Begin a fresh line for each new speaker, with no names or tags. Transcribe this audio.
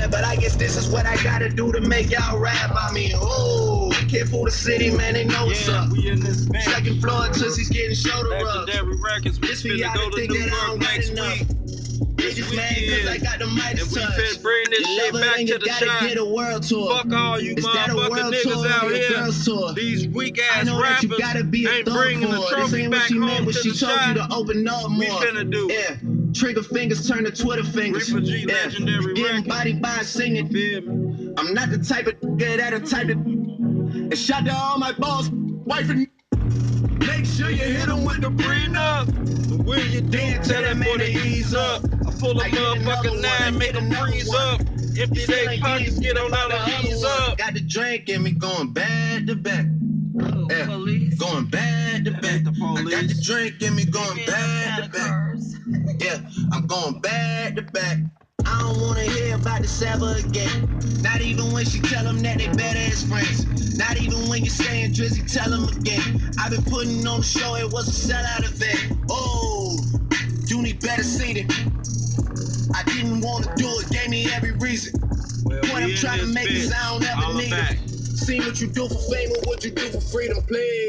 but I guess this is what I gotta do to make y'all rap about me. Oh, kid for the city, man, they know what's up.
We in this bench.
Second floor, Tootsie's getting shoulder rubs.
Legendary Records. We
This for
finna
y'all
go
to
to
think
New
that I
York
don't
next
got enough.
week.
Niggas mad cause I got the Midas
And we
touch.
finna bring this
You
shit
love it
back
and
to
you
the
gotta
shine.
get a world tour.
Fuck all you
Is that a
motherfucking
world
niggas
tour
out
or a
here.
girls tour?
These weak
I
ass
know that
rappers
you gotta be a
ain't
thug
bringing the
for it. This
trophy
ain't what
back
she meant
home
when
to
she
the
told you
shine.
to open up more.
We finna do
Yeah, trigger fingers turn to Twitter fingers.
Reaper G, Legendary
Getting
Records.
bodied by singing.
Feel me?
I'm not the type of nigga that'll type it. And shout to all my boss, wife and make sure you hit them with the prenup.
And when you do,
Then
tell that boy to ease up. I pull a
I get another
motherfucking
one,
nine, make them freeze up. Empty their pockets, get on out and ease up.
Got the drink in me going back to back. Yeah, going back to back. I got the drink in me going back to back. Yeah, I'm going back to back. I don't wanna hear about the Saba again. Not even when she tell them that they better as friends. Not even when you saying Drizzy, tell them again. I've been putting on the show, it was a sellout event. Oh, you need better seen it. I didn't want to do it, gave me every reason.
Well,
Point I'm trying to make is I don't ever need it. Seen what you do for fame and what you do for freedom, please.